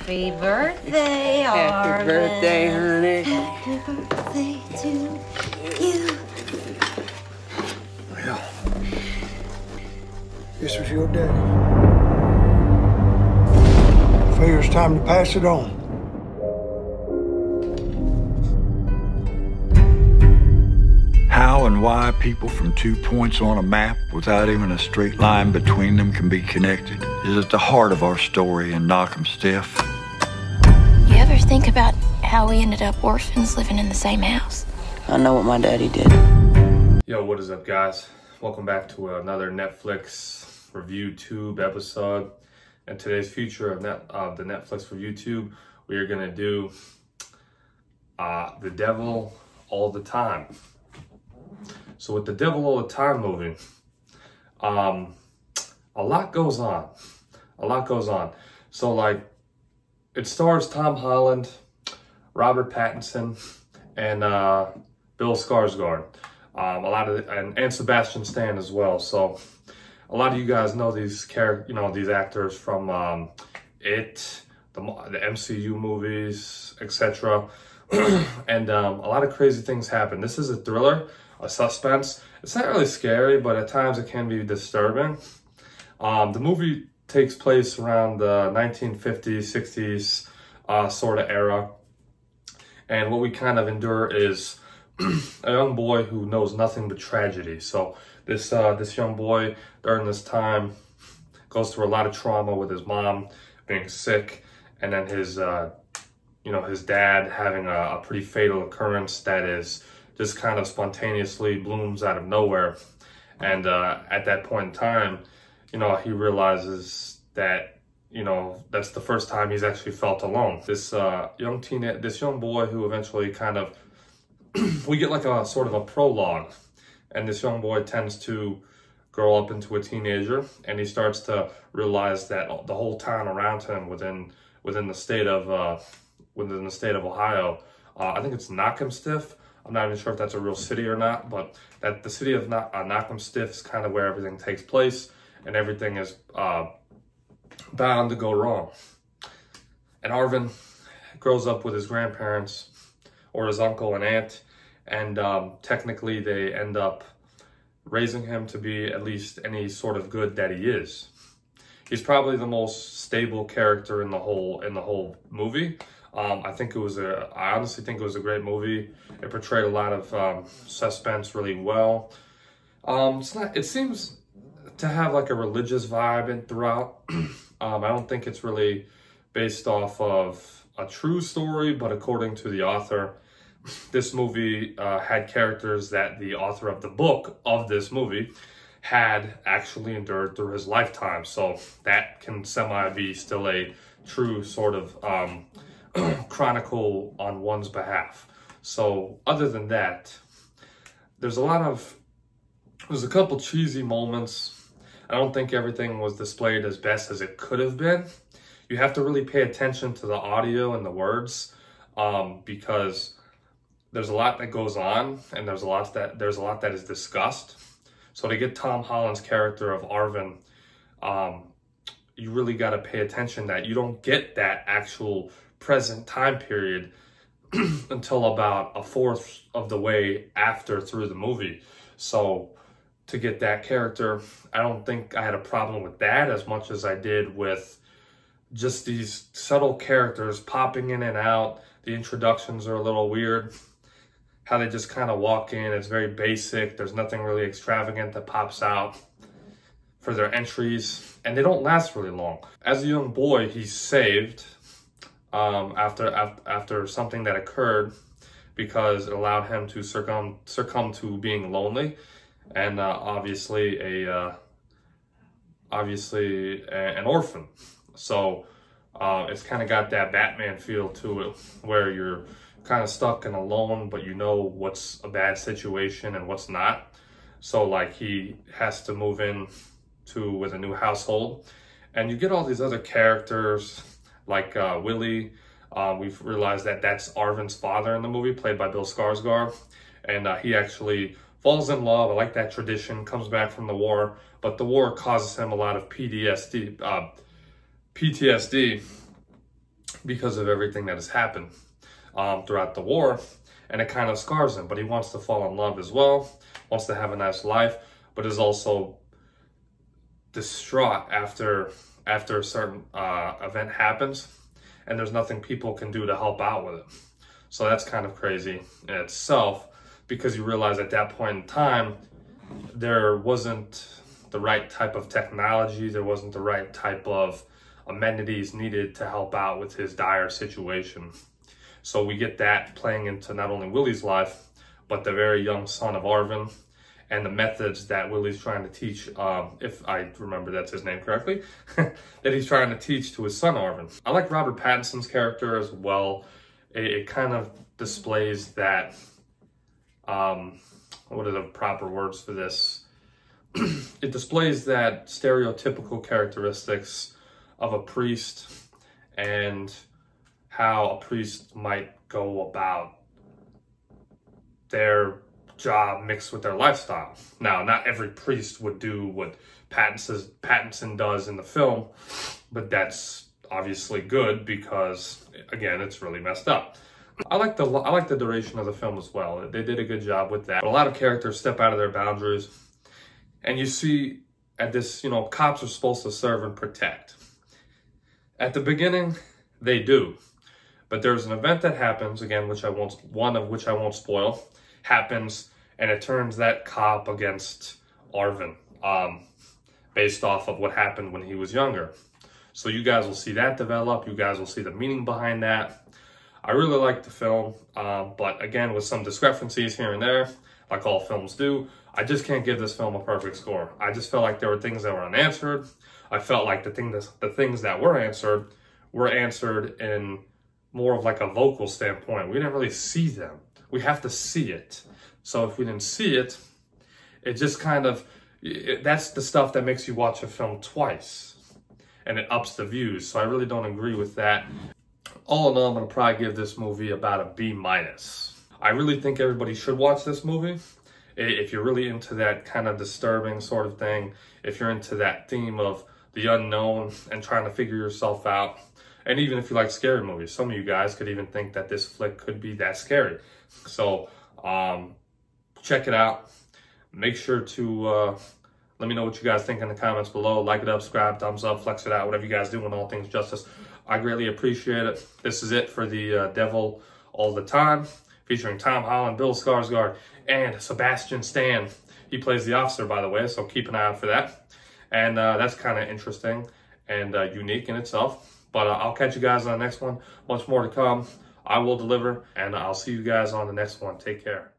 Happy birthday, Happy Arvin. birthday, honey. Happy birthday to you. Well, this was your daddy. I figure it's time to pass it on. How and why people from 2 points on a map without even a straight line between them can be connected is at the heart of our story in Knock 'em Stiff. You ever think about how we ended up orphans living in the same house? I know what my daddy did. Yo, what is up, guys? Welcome back to another Netflix Review Tube episode. In today's feature of the Netflix Review Tube, we are going to do The Devil All the Time. So with The Devil All the Time movie, a lot goes on. So like, it stars Tom Holland, Robert Pattinson, and Bill Skarsgård. And Sebastian Stan as well. So a lot of you guys know these these actors from It, the MCU movies, etc. And a lot of crazy things happen. This is a thriller, a suspense. It's not really scary, but at times it can be disturbing. The movie takes place around the 1950s, 60s sort of era. And what we kind of endure is a young boy who knows nothing but tragedy. So this young boy during this time goes through a lot of trauma with his mom being sick, and then his his dad having a pretty fatal occurrence that is just kind of spontaneously blooms out of nowhere. And at that point in time, he realizes that that's the first time he's actually felt alone. This young boy who eventually kind of we get like a sort of a prologue, and this young boy tends to grow up into a teenager, and he starts to realize that the whole town around him within the state of Ohio, I think it's Knock 'em Stiff. I'm not even sure if that's a real city or not, but that the city of Knock 'em Stiff is kind of where everything takes place, and everything is bound to go wrong. And Arvin grows up with his grandparents, or his uncle and aunt, and technically they end up raising him to be at least any sort of good that he is. He's probably the most stable character in the whole movie. I honestly think it was a great movie. It portrayed a lot of suspense really well. It seems to have like a religious vibe throughout. I don't think it's really based off of a true story, but according to the author, this movie had characters that the author of the book of this movie had actually endured through his lifetime. So that can be still a true sort of chronicle on one's behalf. So other than that, there's a couple cheesy moments. I don't think everything was displayed as best as it could have been. You have to really pay attention to the audio and the words, because there's a lot that goes on, and there's a lot that is discussed. So to get Tom Holland's character of Arvin, you really got to pay attention that you don't get that actual present time period until about a fourth of the way through the movie. So to get that character, I don't think I had a problem with that as much as I did with just these subtle characters popping in and out. The introductions are a little weird. How they just kind of walk in, it's very basic. There's nothing really extravagant that pops out for their entries, and they don't last really long. As a young boy, he's saved after something that occurred, because it allowed him to succumb to being lonely, and obviously an orphan. So it's kind of got that Batman feel to it, where you're kind of stuck and alone, but you know what's a bad situation and what's not. So like, he has to move in with a new household, and you get all these other characters like Willie. We've realized that that's Arvin's father in the movie, played by Bill Skarsgård, and he actually falls in love. I like that tradition. Comes back from the war, but the war causes him a lot of PTSD, because of everything that has happened throughout the war, and it kind of scars him. But he wants to fall in love as well, wants to have a nice life, but is also distraught after a certain event happens, and there's nothing people can do to help out with it. So that's kind of crazy in itself, because you realize at that point in time, there wasn't the right type of technology, there wasn't the right type of amenities needed to help out with his dire situation. So we get that playing into not only Willie's life, but the very young son of Arvin, and the methods that Willie's trying to teach, if I remember that's his name correctly, that he's trying to teach to his son Arvin. I like Robert Pattinson's character as well. It kind of displays that, what are the proper words for this? It displays that stereotypical characteristics of a priest and how a priest might go about their job mixed with their lifestyle. Now, not every priest would do what Pattinson does in the film, but that's obviously good because, again, it's really messed up. I like the duration of the film as well. They did a good job with that. But a lot of characters step out of their boundaries, and you see at this, you know, cops are supposed to serve and protect. At the beginning, they do. But there's an event that happens, again, one of which I won't spoil, happens, and it turns that cop against Arvin, based off of what happened when he was younger. So you guys will see that develop. You guys will see the meaning behind that. I really like the film, but again, with some discrepancies here and there, like all films do, I just can't give this film a perfect score. I just felt like there were things that were unanswered. I felt like the things that were answered in more of like a vocal standpoint. We didn't really see them. We have to see it. So if we didn't see it, it just kind of, that's the stuff that makes you watch a film twice, and it ups the views. So I really don't agree with that. All in all, I'm gonna probably give this movie about a B-. I really think everybody should watch this movie. If you're really into that kind of disturbing sort of thing, if you're into that theme of the unknown and trying to figure yourself out, and even if you like scary movies, some of you guys could even think that this flick could be that scary. So check it out. Make sure to let me know what you guys think in the comments below. Like it up, subscribe, thumbs up, flex it out, whatever you guys do in all things justice. I greatly appreciate it. This is it for the Devil All the Time, featuring Tom Holland, Bill Skarsgård, and Sebastian Stan. He plays the officer, by the way, so keep an eye out for that. And that's kind of interesting and unique in itself. But I'll catch you guys on the next one. Much more to come. I will deliver, and I'll see you guys on the next one. Take care.